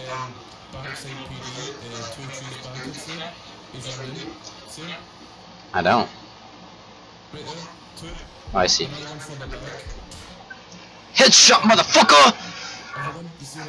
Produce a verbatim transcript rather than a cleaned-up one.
um, Barkside P D, uh, two trees back at you. He's on in. See him? I don't. Right there. Two. Oh, I see. Another one further back. Headshot, motherfucker! Other one. You see